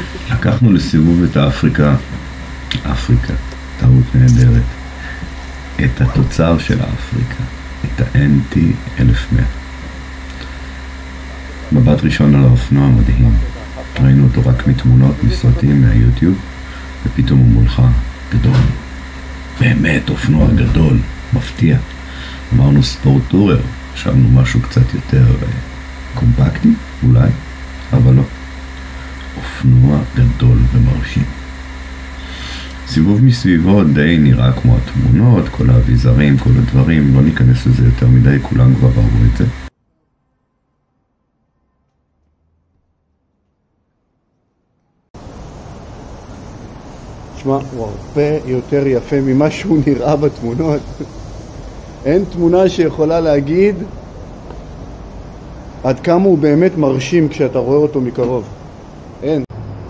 לקחנו לסיבוב את אפריקה, טעות נהדרת, את התוצר של אפריקה, את ה-NT 1100. מבט ראשון על האופנוע מדהים, ראינו אותו רק מתמונות, מסרטים, מהיוטיוב, ופתאום הוא מולך גדול. באמת אופנוע גדול, מפתיע. אמרנו ספורט טורר, חשבנו משהו קצת יותר קומפקטי, אולי, אבל לא. אופנוע גדול ומרשים. סיבוב מסביבו די נראה כמו התמונות, כל האביזרים, כל הדברים, לא ניכנס לזה יותר מדי, כולם כבר ראו את זה. תשמע, הוא הרבה יותר יפה ממה שהוא נראה בתמונות. אין תמונה שיכולה להגיד עד כמה הוא באמת מרשים כשאתה רואה אותו מקרוב. אין.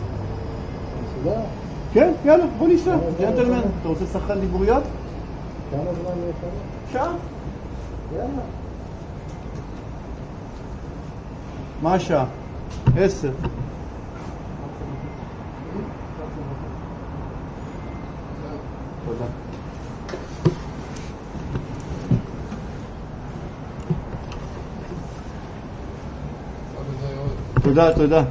כן, יאללה, בוא ניסע. ג'נטלמן, אתה רוצה שחקן דיבוריות? כמה זמן יש לנו? שעה? יאללה. מה השעה? 10. תודה. תודה, תודה.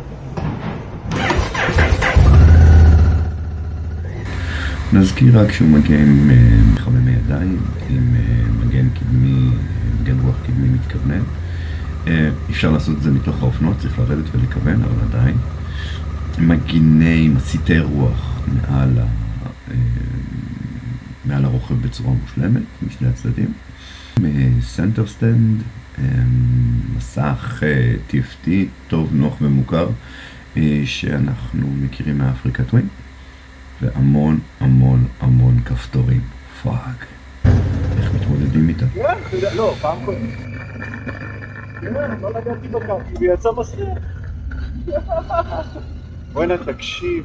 נזכיר רק שהוא מגיע עם מחממי ידיים, עם מגן קדמי, מגן רוח קדמי מתכוונן. אפשר לעשות את זה מתוך האופנוע, צריך לרדת ולכוון, אבל עדיין. מגיני מסיתי רוח מעל הרוכב בצורה מושלמת, משני הצדדים. סנטר סטנד, מסך TFT, טוב, נוח ומוכר, שאנחנו מכירים מהאפריקה טווין. והמון המון המון כפתורים. פאק. איך מתמודדים איתה? לא, פעם קודם. לא נגעתי בקר, כי הוא יצא מסריח. בואי נה, תקשיב.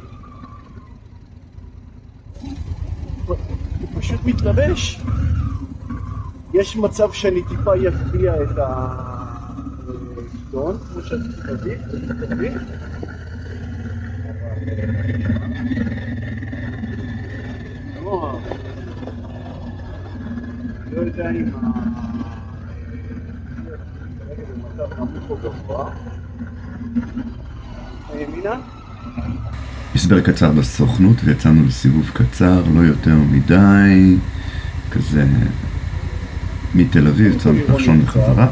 הוא פשוט מתלבש. יש מצב שאני טיפה יפתיע את הגדון, כמו שאתה תביא. לא יודע אם במצב נמוך או גבוה. הימינה? הסבר קצר בסוכנות ויצאנו לסיבוב קצר, לא יותר מדי, כזה מתל אביב, צריך לחשון בחזרה.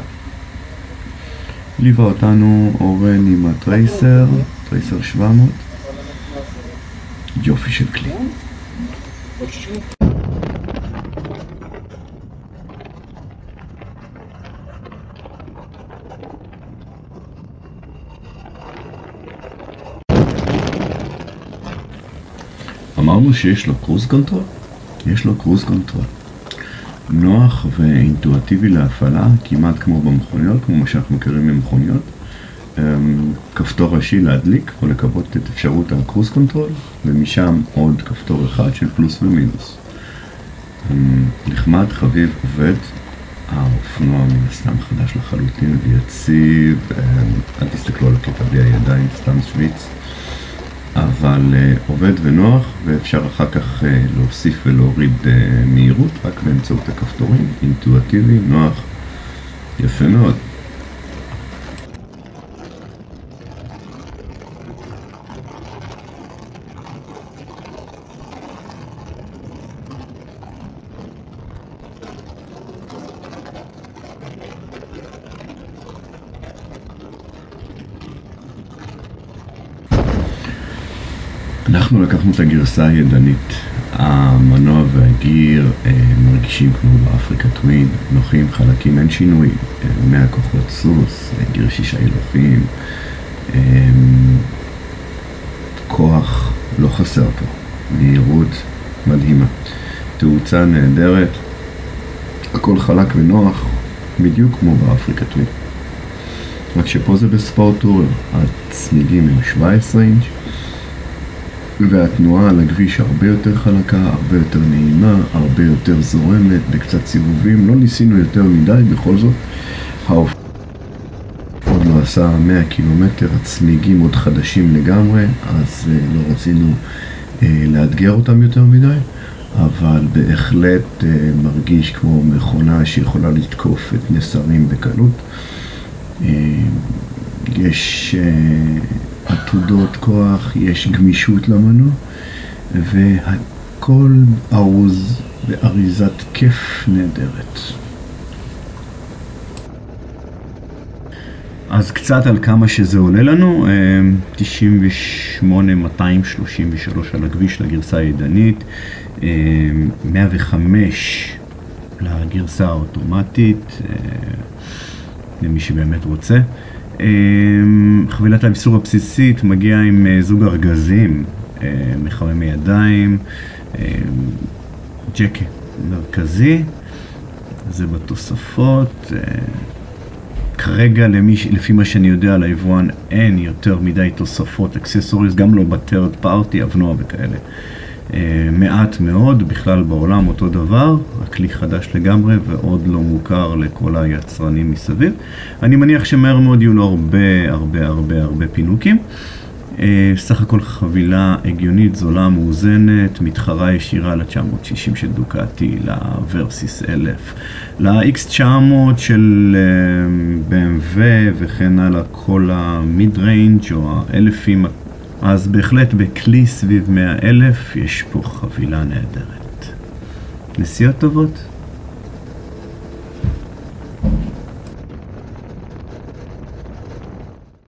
ליווה אותנו אורן עם הטרייסר 700. יופי של כלי. אמרנו שיש לו קרוז קונטרול? יש לו קרוז קונטרול. נוח ואינטואטיבי להפעלה, כמעט כמו במכוניות, כמו מה שאנחנו מכירים ממכוניות. כפתור ראשי להדליק או לכבות את אפשרות הקרוז קונטרול, ומשם עוד כפתור אחד של פלוס ומינוס. נחמד, חביב, עובד. האופנוע מן הסתם חדש לחלוטין ויציב, אל תסתכלו על הקטע בלי הידיים, סתם שוויץ. אבל עובד ונוח, ואפשר אחר כך להוסיף ולהוריד מהירות רק באמצעות הכפתורים, אינטואטיבי, נוח, יפה מאוד. אנחנו לקחנו את הגרסה הידנית. המנוע והגיר מרגישים כמו באפריקה טווין, נוחים, חלקים, אין שינוי. 100 כוחות סוס, גיר 6 הילוכים, כוח לא חסר פה, מהירות מדהימה, תאוצה נהדרת, הכל חלק ונוח, בדיוק כמו באפריקה טווין. רק שפה זה בספורט טורר, הצמיגים הם 17 אינץ', והתנועה על הכביש הרבה יותר חלקה, הרבה יותר נעימה, הרבה יותר זורמת, בקצת סיבובים. לא ניסינו יותר מדי, בכל זאת. עוד לא נסע 100 קילומטר, הצמיגים עוד חדשים לגמרי, אז לא רצינו לאתגר אותם יותר מדי, אבל בהחלט מרגיש כמו מכונה שיכולה לתקוף את נסרים בקלות. יש עתודות כוח, יש גמישות למנוע, והכל ארוז באריזת כיף נהדרת. אז קצת על כמה שזה עולה לנו, 98,233 על הכביש לגרסה הידנית, 105 לגרסה האוטומטית, למי שבאמת רוצה. חבילת האיסור הבסיסית מגיעה עם זוג ארגזים, מחממי ידיים, ג'ק מרכזי, זה בתוספות. כרגע לפי מה שאני יודע על היבואן אין יותר מדי תוספות, אקססוריז, גם לא בטרד פארטי, אבנוע וכאלה. מעט מאוד, בכלל בעולם אותו דבר, הכלי חדש לגמרי ועוד לא מוכר לכל היצרנים מסביב. אני מניח שמהר מאוד יהיו לו הרבה פינוקים. סך הכל חבילה הגיונית, זולה, מאוזנת, מתחרה ישירה ל-960 של דוקאטי, לוורסיס 1000, ל-X900 של BMW וכן הלאה, כל המיד ריינג' או ה-1000, אז בהחלט בכלי סביב 100,000 יש פה חבילה נהדרת. נסיעות טובות.